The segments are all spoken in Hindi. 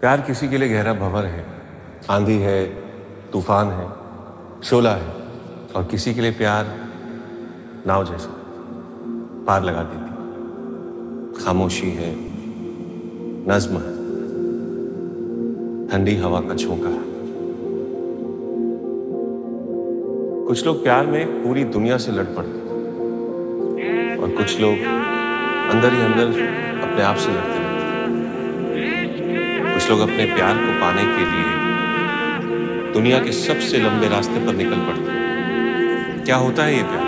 प्यार किसी के लिए गहरा भंवर है, आंधी है, तूफान है, शोला है, और किसी के लिए प्यार नाव जैसा पार लगा देती। खामोशी है, नज्म है, ठंडी हवा का झोंका है। कुछ लोग प्यार में पूरी दुनिया से लड़ पड़ते और कुछ लोग अंदर ही अंदर अपने आप से लड़ते रहते। कुछ लोग अपने प्यार को पाने के लिए दुनिया के सबसे लंबे रास्ते पर निकल पड़ते हैं। क्या होता है ये प्यार?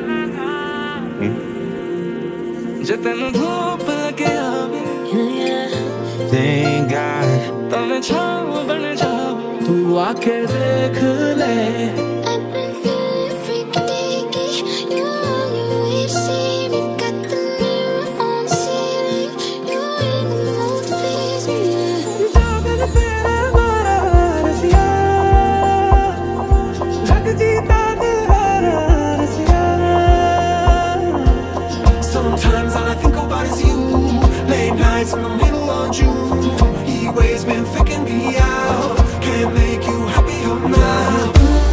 तू आके देख ले। Sometimes all I think about is you. Late nights in the middle of June. He always been faking me out. Can't make you happier now.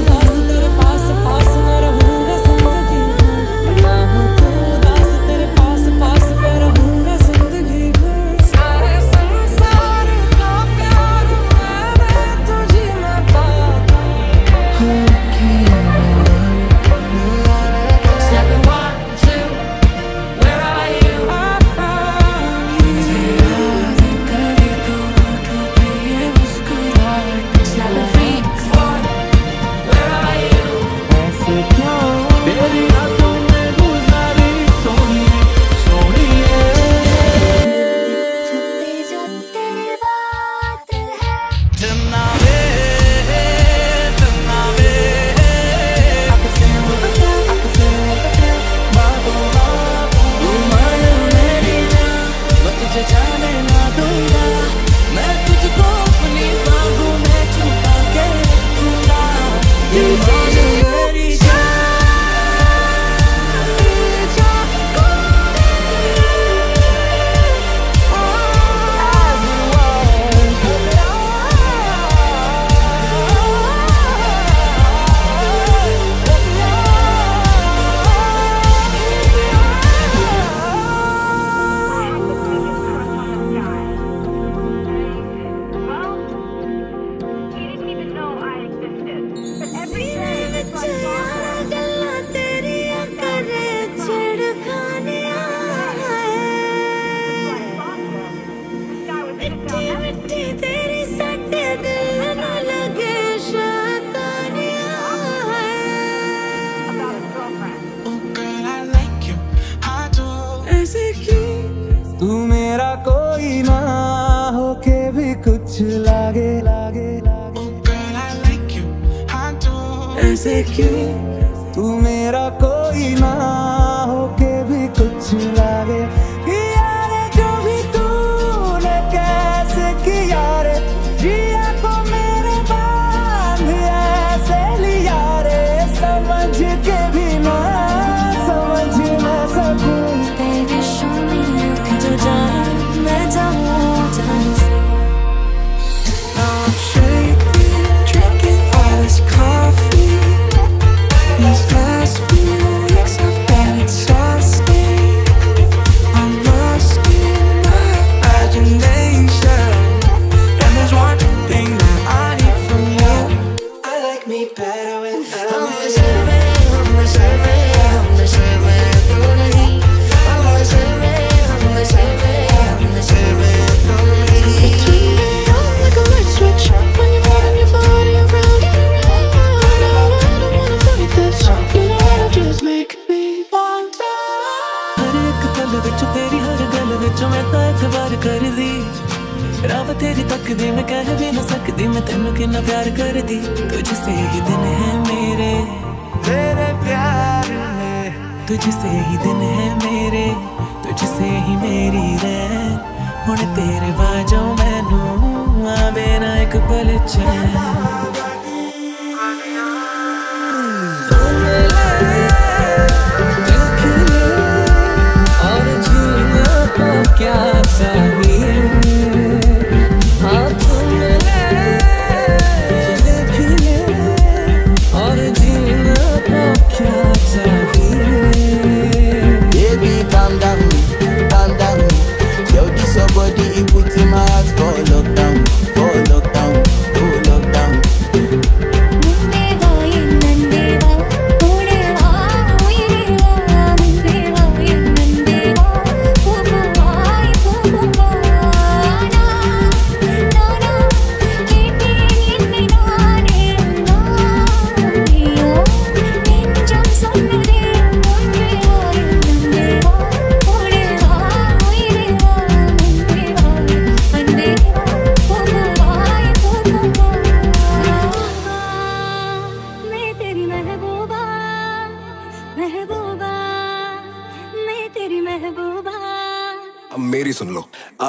तू मेरा कोई ना होके भी कुछ लागे लागे लागे। ऐसे क्यों तू मेरा कोई ना होके भी कुछ लागे। यारे जो भी तूने कैसे किया रे, जिया को मेरे बांध ऐसे लिया रे। समझ के भी ना समझ ना सकूं। तेरी तकदी मैं कह भी ना सकती, मैं तेनू कितना प्यार कर दी। तुझसे ही दिन है मेरे तेरे प्यार में, तुझसे ही दिन है मेरे, तुझसे ही मेरी रैन। हुण तेरे बाजों मैनू आवे ना एक पल चैन। और जीना को क्या चाहिए। हाँ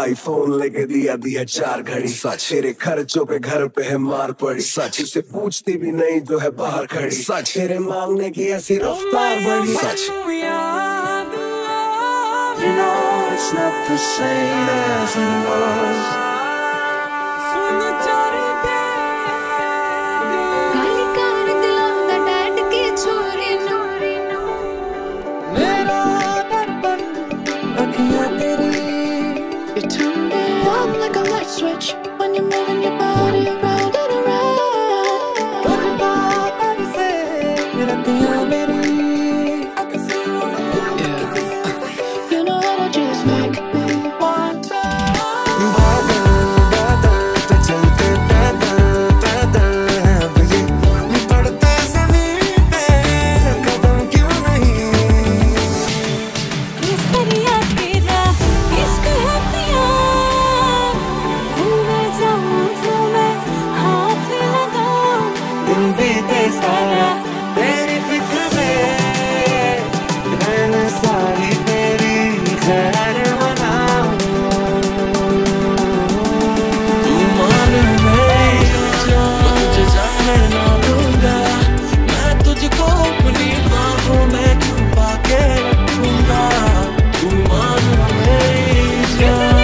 आईफोन लेके दिया 4 घड़ी। सच तेरे खर्चों पे घर पे है मार पड़ी। सच उसे पूछती भी नहीं जो है बाहर खड़ी। सच तेरे मांगने की ऐसी रफ्तार बड़ी। सच You know it's not the same as it was. काली कार दिलांदा डैड की छोरी नो मेरा दर्पण अखियाँ तेरी। You turn me on like a light switch when you're moving your body around and around. करता तुझसे रतियाँ मेरी। You know how to just make me want to. बादल बादल पे चलते पैदल पैदल है अब ये पड़ते ज़मीन पे कदम क्यों नहीं। केसरिया तेरा इश्क है पिया भूल जाऊं तो मैं हाथ लगाऊं। दिन बीते सारा तेरी फिक्र में रहना सारी तेरी खैर मनाऊं। तू मान मेरी जान तुझे जाने ना दूंगा। मैं तुझको अपनी बाहों में छुपा के रखूंगा। तू मान मेरी जान।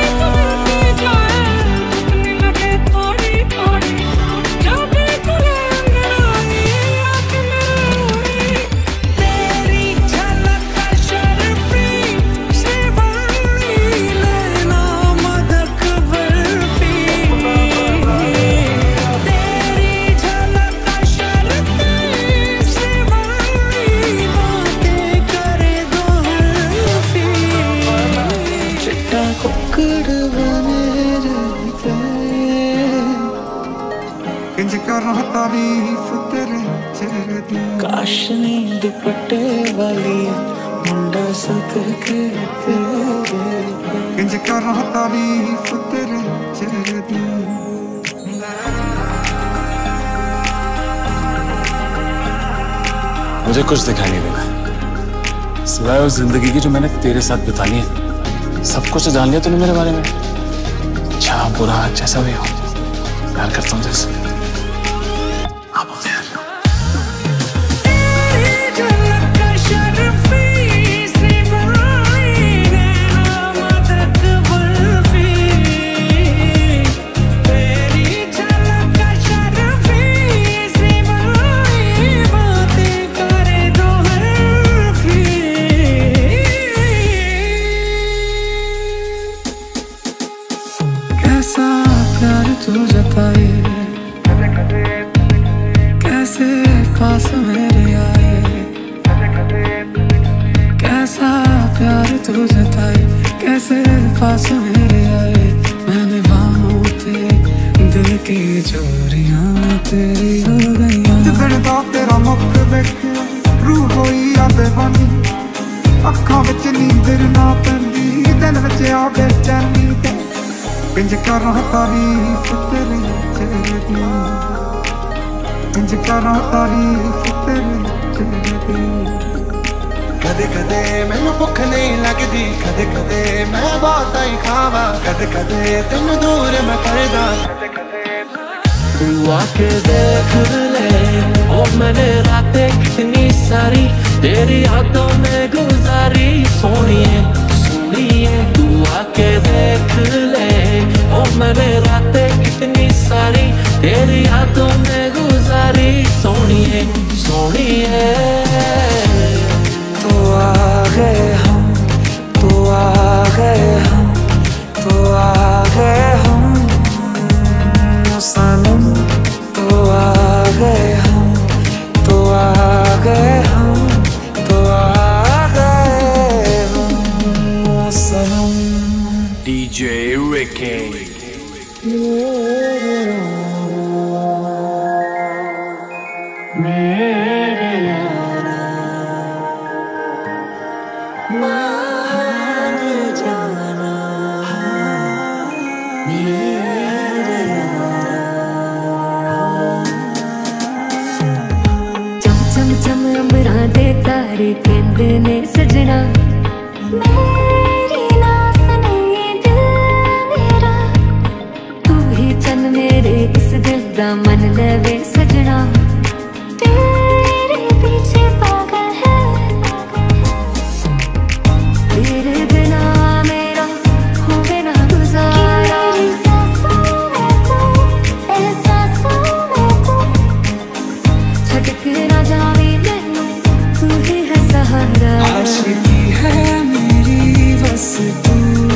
तेरी झलक का शर्फी शिवानी लेना मदक बर्फी। तेरी झलक का शर्फी शिवानी बातें करे दो हल्फी। चिट्टा कुक्कड़ बने रहते इंज कर रहा तारीफ तेरे चेहरे दी। काश नींद दुपट्टे वाली मुंडा सक के तेरे इंज कर रहा तारीफ तेरे चेहरे दी। मुझे कुछ दिखाई नहीं देगा सिवाय उस जिंदगी की जो मैंने तेरे साथ बितानी है। सब कुछ जान लिया तूने मेरे बारे में। अच्छा बुरा जैसा भी हो प्यार करता हूँ जैसे। अब यार तेरी झलक का शर्फी शिवानी लेना मदक बर्फी। तेरी झलक का शर्फी शिवानी बातें करे दो हल्फी। कैसा प्यार तू जताए कैसे पास मेरे आए। कैसा प्यार तू जताए कैसे पास मेरे आए। मैंने बाहों पे दिल की चोरियां तेरी हो गई। जिसने तेरा मुख देखिया रूह होई आ बेवानी। अखां विच नींद ना पैंदी दिल विच आ बेचैनी ते इंज कर रहा तारीफ तेरे चेहरे दी। इंज कर रहा तारीफ तेरे चेहरे दी। कदे कदे मैनू भुख नहीं लगदी कदे कदे मैं बहुत ही खावा। कदे कदे तेनू दूर मैं करदा। तू आके देख ले ओ मैंने रातें कितनी सारी तेरी यादों में गुजारी। सोनिए सुनिए तू आके देख ले ओ मैंने रातें कितनी सारी तेरी यादों में गुजारी। सोनिए सोनिए तो आ गए हम तो आ गए हम तो आ गए हम सनम। तो आ गए हम तो आ गए हम तो आ गए हम सनम। DJ Ricky ता मन लवे सजना तेरे पीछे पागल है तेरे बिना मेरा हो बिना गुजारा मेरी सांसों में तू एहसासों में तू छटक ना जावे मैनू तू ही है सहारा आशिकी है मेरी बस तू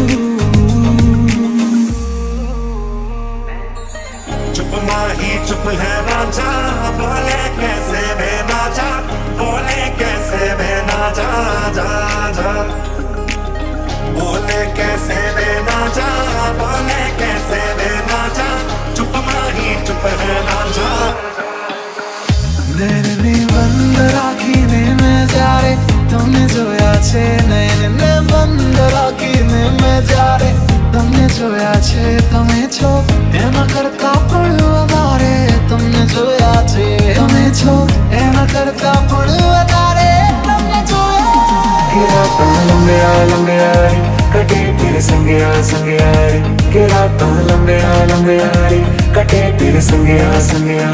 चुप माही चुप है राजा बोले कैसे मैं ना जा बोले कैसे मैं ना जा जा जा बोले कैसे मैं ना जा बोले कैसे मैं ना जा चुप माही चुप है राजा नैने बंद राखीने में जा रे तुमने जोया छे नैने बंद राखीने में जा रे तुमने जोया छे તમે છો એના કરતા પણ વધારે તમને જોયા છે તમે છો એના કરતા પણ વધારે તમને જોયા કે રાਤਾਂ લંબિયા લંબિયા કટે તેરે સંગિયા સંગિયા કે રાਤਾਂ લંબિયા લંબિયા કટે તેરે સંગિયા સંગિया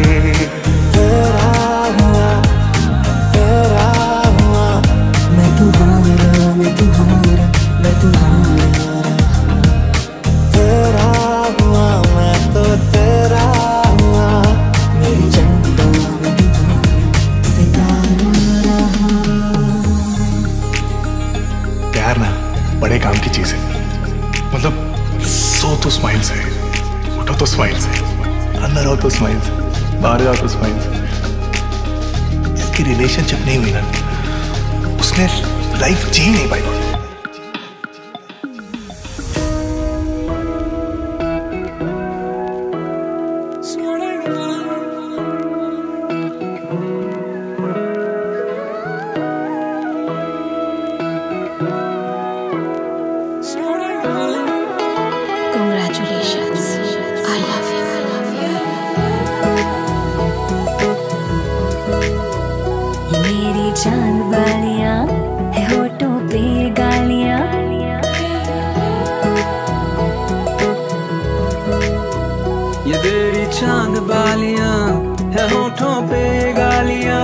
तेरा हुआ मैं तुम्हारा मैं तुम्हारा मैं तुम्हारा तेरा हुआ मैं तो तेरा हुआ मेरी चंदा में तुम्हारा सितारा प्यार ना बड़े काम की चीज है मतलब सो तो स्माइल से उठो तो स्माइल से अंदर हो तो स्माइल से बाहर जाओ तो स्माइल से इसकी रिलेशनशिप नहीं हुई ना उसने लाइफ जी नहीं पाई Congratulations, I love you, I love you. ये मेरी चांद वालियां है होठों पे गालियां ये तेरी चांद बालियां है होठों पे गालियां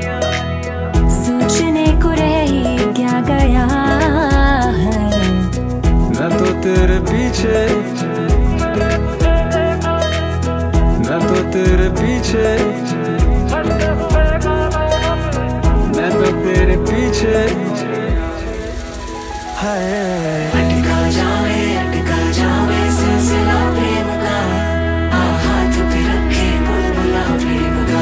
सोचने को रही क्या गया है मैं तो तेरे पीछे मैं तो तेरे पीछे मैं तो तेरे पीछे अटका जावे सिलसिला प्रेम का आ हाथ पे रखे बुलबुला प्रेम का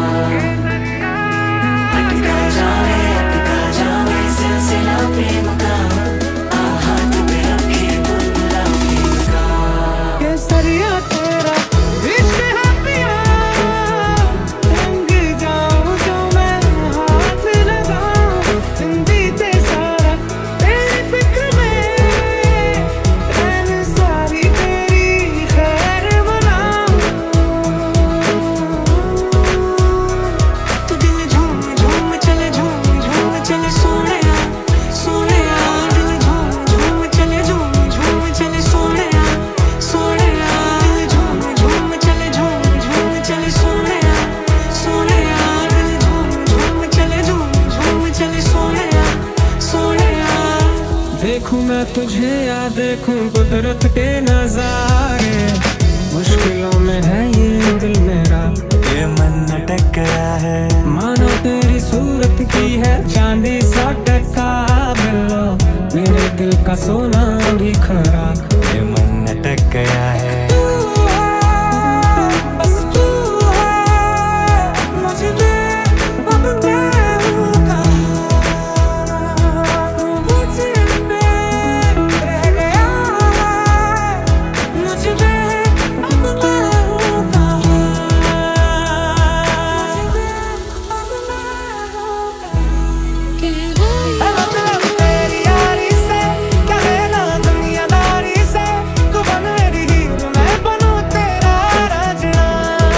अटका जावे सिलसिला प्रेम का आ हाथ पे रखे बुलबुला प्रेम का केसरिया तेरा इश्क है पिया रंग जाऊं जो मैं हाथ लगाऊं जिंदगी ते सारा तेरी फिक्र में रहने सारी तेरी खैर बनाऊं तो दिल झूम झूम चले सोने दिल झूम चले सोने दिल झूम चले सोने दिल झूम चले सोने देखूं मैं तुझे या देखूं कुदरत के नजारे मुश्किलों में है ये दिल मेरा ये मन अटक गया है मानो तेरी सूरत की है चांदी सा टका बिल्लो मेरे दिल का सोना भी खरा ये मन अटक गया है तेरी यारी से क्या लेना दुनियादारी से तू बन मेरी हीरो मैं बनूं तेरा राजना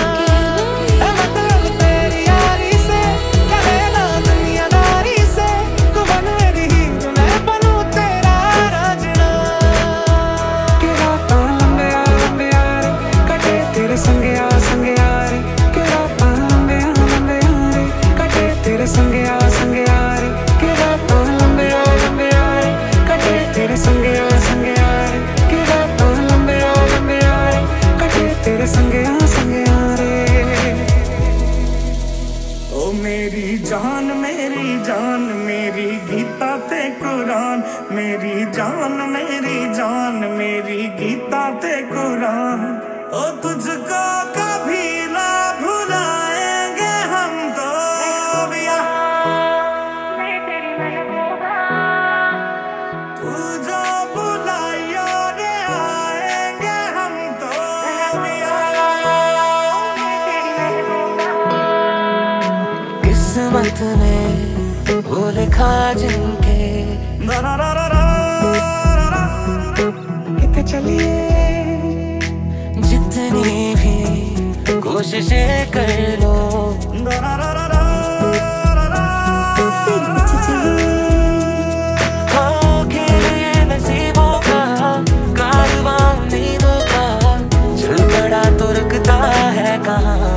मतलब तेरी यारी से क्या लेना दुनियादारी से तू बन मेरी हीरो मैं बनूं तेरा राजना कि रातां लंबिया लंबिया कटे तेरे संगिया संगिया तेरे संगया संगया रे। ओ मेरी जान मेरी गीता ते कुरान, मेरी जान मेरी गीता ते कुरान। ओ तुझको कभी ना भुलाएंगे हम तो बिया, तू जो बुलाइयो रे आएंगे हम तो बिया। किस्मत में वो लिखा जिनके कितने चलिए जितनी भी कोशिशें कर लो, हो खेलिए नसीबों का कारवां नींदों का, चल पड़ा तो रुकता है कहाँ।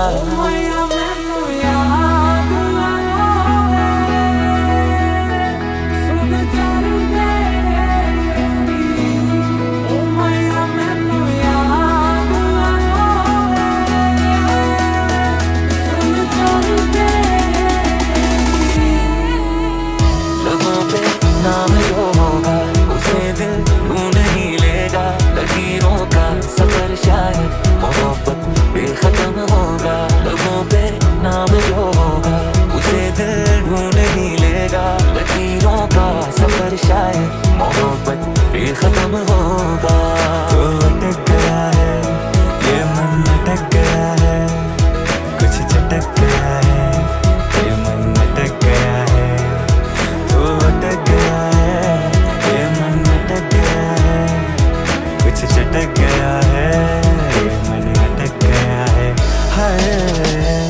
नाम जो होगा उसे दिल ढूंढ ही लेगा, लकीरों का सफर शायद मोहब्बत बेखत्म होगा। लोगों पे नाम जो होगा उसे दिल ढूंढ ही लेगा, लकीरों का सफर शायद मोहब्बत बेखत्म होगा। तो अटक गया है ये मन, अटक गया है कुछ चटक गया है ये मन, अटक गया है। तो अटक गया है ये मन, अटक गया है कुछ चटक गया है ये मन, अटक गया है। हाय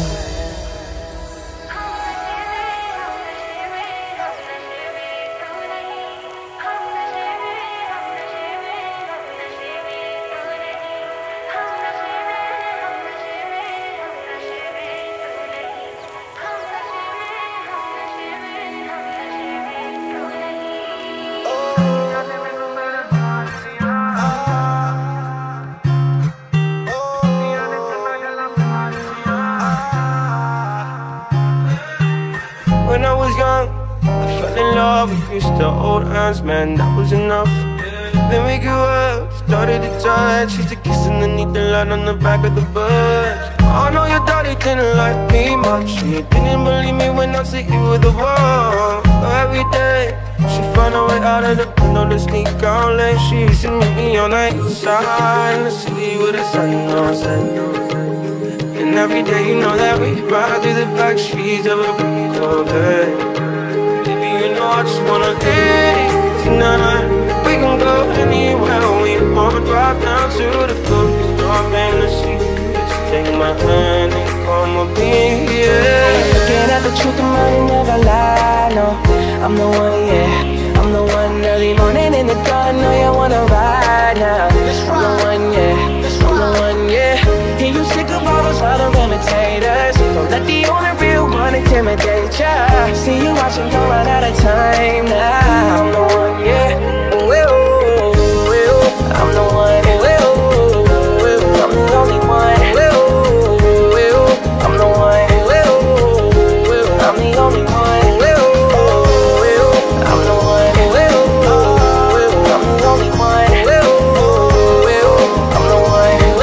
When I was young, I fell in love. We used to hold hands, man, that was enough. Then we grew up, started to touch. Used to kiss underneath the light on the back of the bus. I know your daddy didn't like me much, and you didn't believe me when I said you were the one. But every day, she found a way out of the window to sneak out late. She used to meet me on the east side in the city with the sun on set. And every day you know that we ride through the back streets of a Corvette. Baby, you know I just wanna live tonight. We can go anywhere we want. Drive down to the coast, stop in the sea. Just take my hand and come with me, yeah. Looking at the truth, the money never lie, no. I'm the one, yeah. I'm the one early morning in the dark. Know you wanna ride now. I'm the one, yeah. I'm the one, yeah. Hear you sick of all those other imitators. Don't let the only real one intimidate ya. See you watching, don't run out of time now. I'm the one, yeah. Ooh, ooh, ooh. I'm the one, ooh, ooh, ooh. I'm the only one, ooh, ooh, ooh. I'm the one, ooh, ooh, ooh. I'm the only one, ooh, ooh, ooh. I'm the one, ooh, ooh, ooh. I'm the only one, ooh, ooh, ooh. I'm the one, ooh,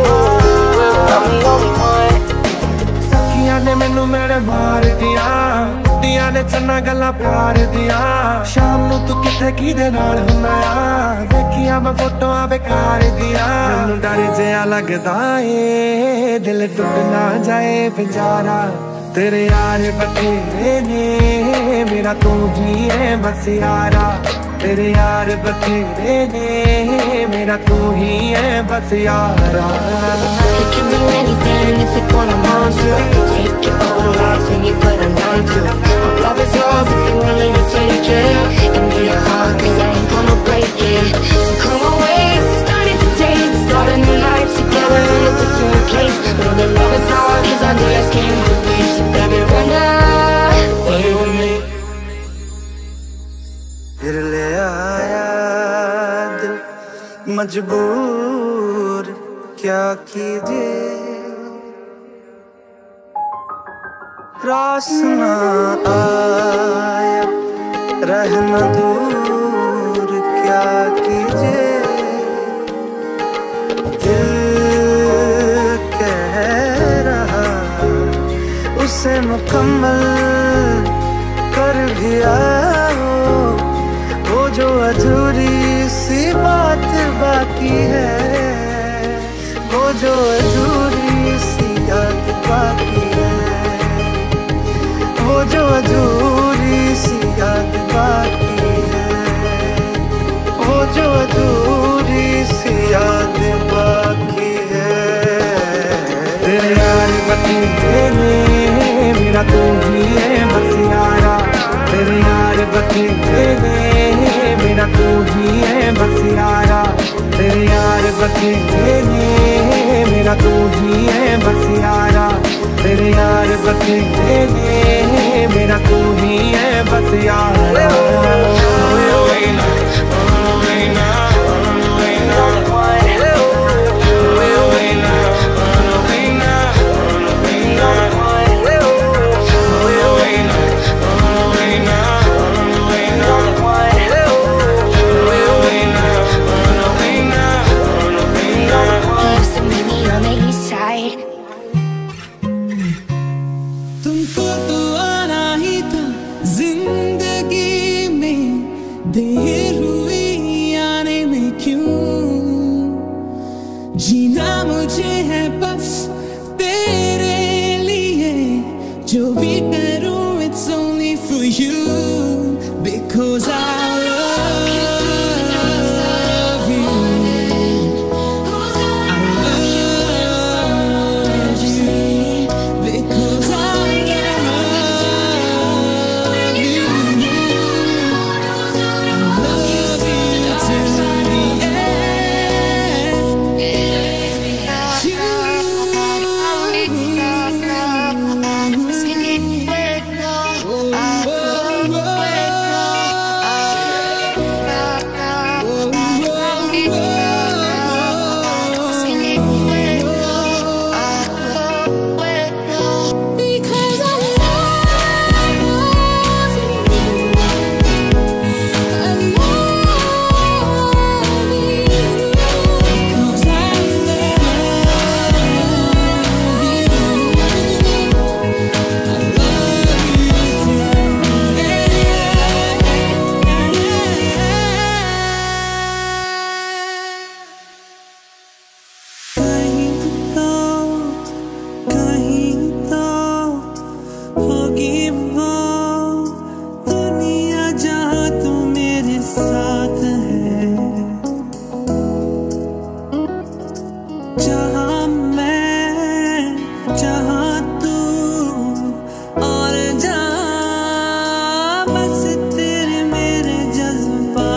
ooh. I'm the only one. सखियां ने मैनू मेरे मार दिया, कुड़ियां ने चन्ना गल्लां प्यार दिया। शाम नू तू किथे किदे नाल हुंदा आ, वेखिया मैं फोटोआं बेकार दिया। मैनू डर जिहा लगदा ए दिल टुट ना जाए बेचारा। तेरे यार बथेरे ने मेरा तू ही है बस यारा। तेरे यार बथेरे ने मेरा तू ही है बस यारा। You can do anything if you wanna want to. Take your own life and you put a mind to it. My love is yours if you're willing to take it. Give me your heart 'cause I ain't gonna break it. So come away, it's starting today. Start a new life together in a different place. Know that love is all these ideas came to be. So baby, run away with me. फिर ले आया दिल मजबूर, क्या कीजिए, रास ना आया रहना दूर क्या कीजिए, दिल कह रहा उसे मुकम्मल कर भी आओ, वो जो अधूरी सी बात बाकी है, वो जो अधूरी सी याद बाकी है, वो जो अधूरी सी याद बाकी है, वो जो अधूरी सी याद बाकी है। तेरे यार बकीले में मेरा तू ही है बस यारा, तेरे यार बकीले में मेरा तू ही है बस यारा, तेरे यार बकीले में मेरा तू ही है बस यारा, तेरे यार बकीले में मेरा तू ही है बस यारा। तुमको तो आना ही था जिंदगी में, देर हुई आने में क्यों, जीना मुझे है बस तेरे लिए, जो भी करूं it's only for you, because I love you, because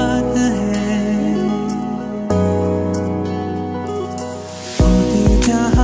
जहाँ